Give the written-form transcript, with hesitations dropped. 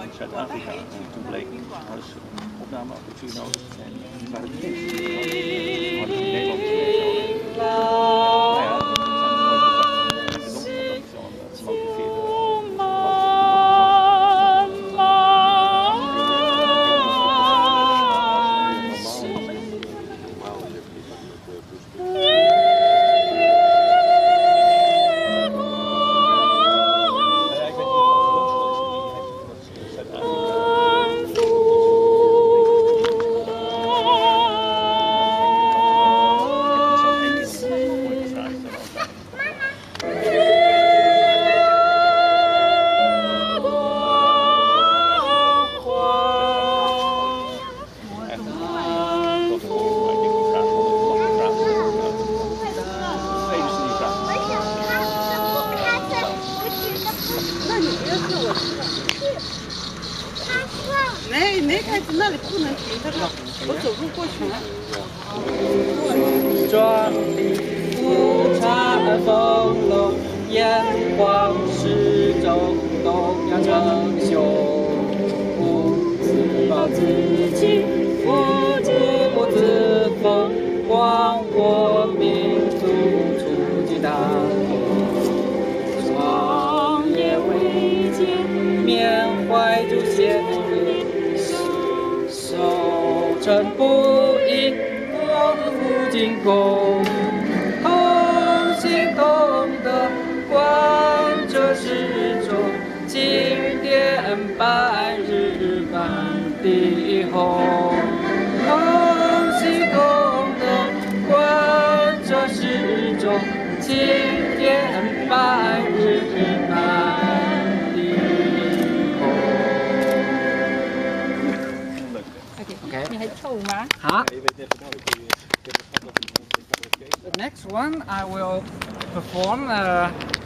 Zuid-Afrika. En toen bleek, hadden ze een opnameapparatuur nodig en die waren het niet eens. Hadden ze in Nederland nodig. Nou ja, dat zijn nooit opdrachten. En dat is wel een motiverende. 那孩子那里不能停，他说我走路过去了。 壮丽富察风龙，炎黄始终，东亚称雄。不自暴自弃，不自自封，光我民族出极大同。创业维艰，缅怀祖先。守成不移，我的父亲功，同心同德，贯彻始终，经典百日满地红。同心同德，贯彻始终，经典百日满地红。Okay. 你还臭吗？ Huh? The next one I will perform